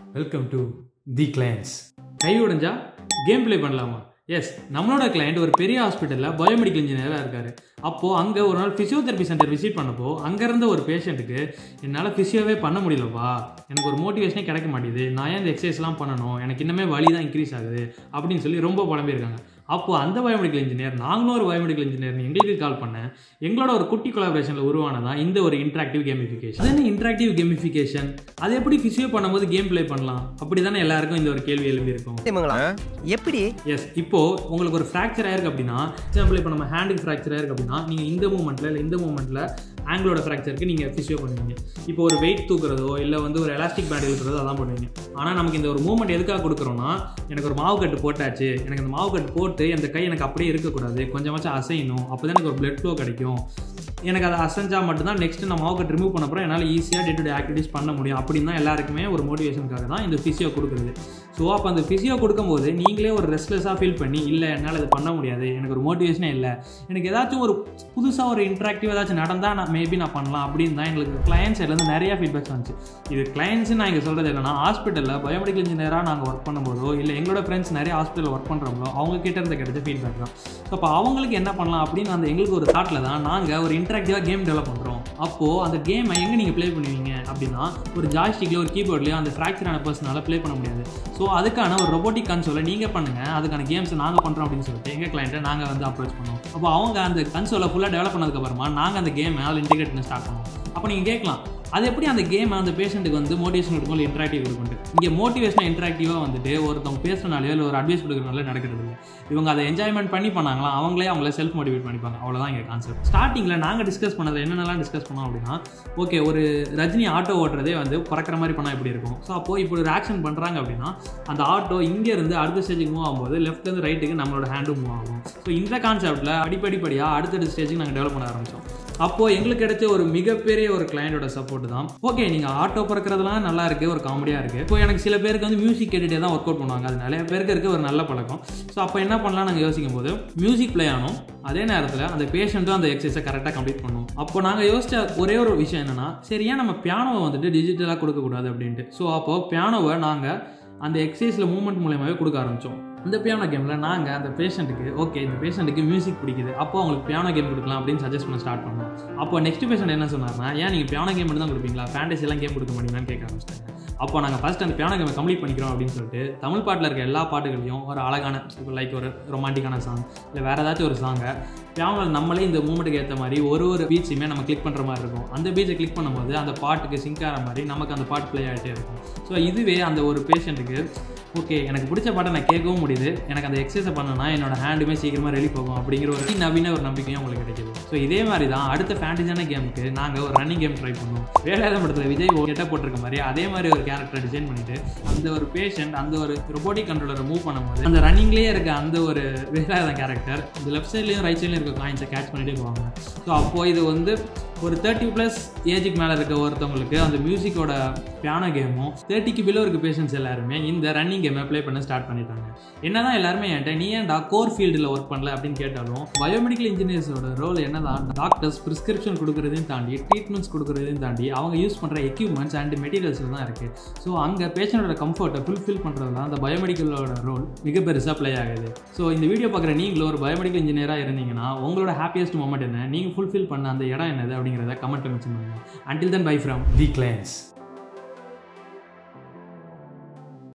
Welcome to the clients. கை உடைஞ்சா game play பண்ணலாமா? எஸ், நம்மளோட கிளையண்ட் ஒரு பெரிய ஹாஸ்பிட்டலில் பயோமெடிக்கல் இன்ஜினியராக இருக்கார். அப்போது அங்கே ஒரு நாள் ஃபிசியோதெரப்பி சென்டர் விசிட் பண்ணப்போ அங்கே இருந்த ஒரு பேஷண்ட்டுக்கு என்னால் ஃபிசியோவே பண்ண முடியலப்பா, எனக்கு ஒரு மோட்டிவேஷனே கிடைக்க மாட்டேது, நான் ஏன் இந்த எக்ஸசைஸ்லாம் பண்ணணும், எனக்கு இன்னமே வலி தான் இன்க்ரீஸ் ஆகுது அப்படின்னு சொல்லி ரொம்ப புலம்பியிருக்காங்க. அப்போது அந்த பயோமெடிக்கல் இன்ஜினியர், நாங்களும் ஒரு பயோமெடிக்கல் இன்ஜினியர் எங்களுக்கு கால் பண்ணேன். எங்களோட ஒரு குட்டி கொலாபரேஷனில் உருவானதான் இந்த ஒரு இன்ட்ராக்டிவ் கேமிஃபிகேஷன். அது என்ன இன்ட்ராக்டிவ் கேமிஃபிகேஷன்? அது எப்படி ஃபிசியோ பண்ணும்போது கேம் பிளே பண்ணலாம்? அப்படி தானே எல்லாருக்கும் இந்த ஒரு கேள்வி எழுப்பியிருக்கும். எப்படி? எஸ், இப்போது உங்களுக்கு ஒரு ஃப்ராக்சர் ஆயிருக்கு அப்படின்னா, எக்ஸாம்பிள் இப்போ நம்ம ஹேண்டுக்கு ஃப்ராக்சர் ஆயிருக்கு அப்படின்னா, நீங்கள் இந்த மூமெண்ட்டில் இல்லை இந்த மூமெண்ட்டில் ஆங்கிளோட ஃப்ராக்சருக்கு நீங்கள் ஃபிசியோ பண்ணுவீங்க. இப்போ ஒரு வெயிட் தூக்குறதோ இல்லை வந்து ஒரு எலாஸ்டிக் பேண்ட் இருக்கிறதோ அதான் பண்ணுவீங்க. ஆனால் நமக்கு இந்த ஒரு மூமெண்ட் எதுக்காக கொடுக்குறோன்னா, எனக்கு ஒரு மாவு கட்டு போட்டாச்சு, எனக்கு அந்த மாவு கட்டு போட்டு அந்த கை எனக்கு அப்படியே இருக்கக்கூடாது, கொஞ்சமாச்சும் அசையணும், அப்போ தான் எனக்கு ஒரு பிளட் ஃப்ளோ கிடைக்கும், எனக்கு அதை அசைஞ்சால் மட்டும்தான் நெக்ஸ்ட் நான் மாவு கட்டு ரிமூவ் பண்ணப்பறம் என்னால் ஈஸியாக டே டு டே ஆக்டிவிட்டிஸ் பண்ண முடியும். அப்படின்னு தான் எல்லாருக்குமே ஒரு மோட்டிவேஷனுக்காக தான் இந்த ஃபிசியோ கொடுக்குறது. ஸோ அப்போ அந்த ஃபிசியோ கொடுக்கும்போது நீங்களே ஒரு ரெஸ்ட்லெஸ்ஸாக ஃபீல் பண்ணி, இல்லை என்னால் இது பண்ண முடியாது, எனக்கு ஒரு மோட்டிவேஷனே இல்லை, எனக்கு ஏதாச்சும் ஒரு புதுசாக ஒரு இன்ட்ராக்டிவ் ஏதாச்சும் நடந்தால் நான் மேபி நான் பண்ணலாம் அப்படின்னு தான் எங்களுக்கு கிளையன்ஸ் சைட்லேருந்து நிறையா ஃபீட்பேக்ஸ் வந்துச்சு. இது கிளையன்ட்ஸ் நான் இங்கே சொல்கிறது என்னன்னா, ஹாஸ்பிட்டலில் பயோமெடிக்கல் இன்ஜினியராக நாங்கள் ஒர்க் பண்ணும்போதோ இல்லை எங்களோட ஃப்ரெண்ட்ஸ் நிறைய ஹாஸ்பிட்டலில் ஒர்க் பண்ணுறவங்களோ அவங்க கிட்ட இருந்து கிடைச்ச ஃபீட்பேக் தான். ஸோ அப்போ அவங்களுக்கு என்ன பண்ணலாம் அப்படின்னு அந்த எங்களுக்கு ஒரு தாட்டில் தான் நாங்கள் ஒரு இன்ட்ராக்டிவாக கேம் டெவலப் பண்ணுறோம். அப்போது அந்த கேமை எங்கே நீங்கள் ப்ளே பண்ணுவீங்க அப்படின்னா, ஒரு ஜாய்ஸ்டிக்லையோ ஒரு கீபோர்ட்லையோ அந்த ஃப்ராக்சரான பர்சனால் ப்ளே பண்ண முடியாது. ஸோ அதுக்கான ஒரு ரொபோட்டிக் கன்சோலை நீங்கள் பண்ணுங்கள், அதுக்கான கேம்ஸ் நாங்கள் பண்ணுறோம் அப்படின்னு சொல்லிட்டு எங்கள் கிளைண்ட்டை நாங்கள் வந்து அப்ரோச் பண்ணுவோம். அப்போ அவங்க அந்த கன்சோலை ஃபுல்லாக டெவலப் பண்ணதுக்கப்புறமா நாங்கள் அந்த கேமை அதில் இன்டிகிரேட் பண்ண ஸ்டார்ட் பண்ணுவோம். அப்போ நீங்கள் கேட்கலாம், அது எப்படி அந்த கேம் அந்த பேஷண்ட்டுக்கு வந்து மோட்டிவேஷன் கொடுக்கும், இன்ட்ராக்டிவ் கொடுக்குண்டு? இங்கே மோட்டிவேஷனாக இன்ட்ராக்டிவாக வந்துட்டு ஒருத்தவங்க பேசுகிறனாலையோ இல்லை ஒரு அட்வைஸ் கொடுக்குறனால நடக்கிறது இல்லை. இவங்க அதை என்ஜாய்மெண்ட் பண்ணி பண்ணாங்களா, அவங்களே செல்ஃப் மோட்டிவேட் பண்ணிப்பாங்க. அவ்வளோதான் இங்கே கான்செப்ட். ஸ்டார்டிங்கில் நாங்கள் டிஸ்கஸ் பண்ணதை என்னென்னலாம் டிஸ்கஸ் பண்ணோம் அப்படின்னா, ஓகே, ஒரு ரஜினி ஆட்டோ ஓட்டுறதே வந்து பறக்கிற மாதிரி பண்ணால் எப்படி இருக்கும்? ஸோ அப்போது இப்போ ஒரு ஆக்ஷன் பண்ணுறாங்க அப்படின்னா, அந்த ஆட்டோ இங்கேருந்து அடுத்த ஸ்டேஜுக்கு மூவ் ஆகும்போது லெஃப்ட்லேருந்து ரைட்டுக்கு நம்மளோட ஹேண்டும் மூவ் ஆகும். ஸோ இந்த கான்செப்ட்டில் அடிப்படியாக அடுத்தடுத்த ஸ்டேஜுக்கு நாங்கள் டெவலப் பண்ண ஆரம்பித்தோம். அப்போது எங்களுக்கு கிடைச்ச ஒரு மிகப்பெரிய ஒரு கிளையண்டோட சப்போர்ட் தான். ஓகே, நீங்கள் ஆட்டோ பறக்கிறதுலாம் நல்லா இருக்குது, ஒரு காமெடியாக இருக்குது. இப்போ எனக்கு சில பேருக்கு வந்து மியூசிக் கேட்டுகிட்டே தான் ஒர்க் அவுட் பண்ணுவாங்க, அது நிறைய பேருக்கு இருக்க ஒரு நல்ல பழக்கம். ஸோ அப்போ என்ன பண்ணலாம் நாங்கள் யோசிக்கும் போது, மியூசிக் ப்ளே ஆனோம், அதே நேரத்தில் அந்த பேஷண்ட்டும் அந்த எக்ஸசைஸை கரெக்டாக கம்ப்ளீட் பண்ணும். அப்போ நாங்கள் யோசிச்ச ஒரே ஒரு விஷயம் என்னென்னா, சரி ஏன் நம்ம பியானோவை வந்துட்டு டிஜிட்டலாக கொடுக்கக்கூடாது அப்படின்ட்டு. ஸோ அப்போது பியானோவை நாங்கள் அந்த எக்ஸசைஸில் மூவ்மெண்ட் மூலமாகவே கொடுக்க ஆரம்பித்தோம். இந்த பியானோ கேமில் நாங்கள் அந்த பேஷண்ட்டுக்கு, ஓகே இந்த பேஷண்ட்டுக்கு மியூசிக் பிடிக்குது, அப்போ அவங்களுக்கு பியானோ கேம் கொடுக்கலாம் அப்படின்னு சஜஸ்ட் பண்ண ஸ்டார்ட் பண்ணோம். அப்போ நெக்ஸ்ட் பேஷண்ட் என்ன சொன்னார்னா, ஏன் நீங்கள் பியானோ கேம் மட்டும் தான் கொடுப்பீங்களா, ஃபேண்டஸிலாம் கேம் கொடுக்க மாட்டீங்களான்னு கேட்க ஆரம்பிச்சிட்டாங்க. அப்போ நாங்கள் ஃபஸ்ட் அந்த பியானோ கேமை கம்ப்ளீட் பண்ணிக்கிறோம் அப்படின்னு சொல்லிட்டு தமிழ் பாட்டில் இருக்க எல்லா பாட்டுகளையும் ஒரு அழகான, இப்போ லைக் ஒரு ரொமான்டிக்கான சாங் இல்லை வேறு ஏதாச்சும் ஒரு சாங்கை பியானோவில் நம்மளே இந்த மூமெண்ட்டுக்கு ஏற்ற மாதிரி ஒரு பீச்சுமே நம்ம கிளிக் பண்ணுற மாதிரி இருக்கும். அந்த பீச்சை கிளிக் பண்ணும்போது அந்த பாட்டுக்கு சிங்க் ஆகிற மாதிரி நமக்கு அந்த பாட்டு ப்ளே ஆகிட்டே இருக்கும். ஸோ இதுவே அந்த ஒரு பேஷண்ட்டுக்கு, ஓகே எனக்கு பிடிச்ச பாட்டை நான் கேட்கவும் முடியுது, எனக்கு அந்த எக்ஸசைஸை பண்ணனா என்னோட ஹேண்டுமே சீக்கிரமாக ரெலி போகும் அப்படிங்கிற ஒரு நவீன ஒரு நம்பிக்கையும் உங்களுக்கு கிடைக்கிது. ஸோ இதே மாதிரி தான் அடுத்த ஃபேண்டஸியான கேமுக்கு நாங்கள் ஒரு ரன்னிங் கேம் ட்ரை பண்ணோம். வேலையாத படத்தில் விஜய் கெட்ட போட்டிருக்க மாதிரி அதே மாதிரி ஒரு கேரக்டரை டிசைன் பண்ணிவிட்டு அந்த ஒரு பேஷண்ட் அந்த ஒரு ரொபோட்டிக் கண்ட்ரோலரை மூவ் பண்ணும்போது அந்த ரன்னிங்லேயே இருக்க அந்த ஒரு வேலையாத கேரக்டர் இந்த லெஃப்ட் சைட்லேயும் ரைட் சைட்லேயும் இருக்க காயின்ஸை கேட்ச் பண்ணிகிட்டே போவாங்க. ஸோ அப்போது இது வந்து ஒரு 30+ ஏஜுக்கு மேலே இருக்க ஒருத்தவங்களுக்கு அந்த மியூசிக்கோட பியானோ கேமும் 30க்கு பிலோ இருக்க பேஷண்ட்ஸ் எல்லாருமே இந்த ரன்னிங் கேமை ப்ளே பண்ண ஸ்டார்ட் பண்ணிட்டாங்க. என்னதான் எல்லாருமே என்கிட்ட நீ ஏன்டா கோர் ஃபீல்டில் ஒர்க் பண்ணல அப்படின்னு கேட்டாலும், பயோமெடிக்கல் இன்ஜினியர்ஸோட ரோல் என்னதான், டாக்டர்ஸ் ப்ரிஸ்கிரிப்ஷன் கொடுக்குறதையும் தாண்டி ட்ரீட்மெண்ட்ஸ் கொடுக்குறதையும் தாண்டி அவங்க யூஸ் பண்ணுற எக்யூப்மெண்ட்ஸ் அண்ட் மெட்டீரியல்ஸில் தான் இருக்குது. ஸோ அங்கே பேஷண்டோட கம்ஃபர்ட்டை ஃபுல்ஃபில் பண்ணுறதுலாம் அந்த பயோமெடிக்கலோட ரோல் மிக பெருசாக ப்ளே ஆகுது. ஸோ இந்த வீடியோ பார்க்குற நீங்களும் ஒரு பயோமெடிக்கல் இன்ஜினியராக இருந்தீங்கன்னா உங்களோட ஹாப்பியஸ்ட் மொமெண்ட் என்ன, நீங்கள் ஃபுல்ஃபில் பண்ண அந்த இடம் என்னது அப்படிங்கிறத கமெண்ட்டில் மென்ஷன் பண்ணுங்கள். Until then, bye from The Clients.